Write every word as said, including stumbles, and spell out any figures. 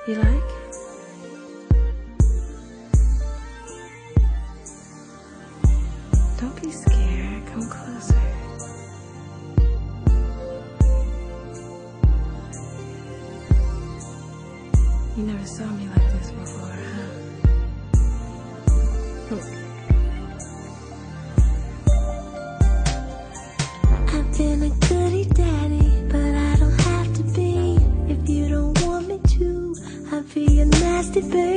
You like? Don't be scared. Come closer. You never saw me like this before, huh? I've been a goody daddy, but I don't have to be. If you don't want me to, I'll be a nasty baby.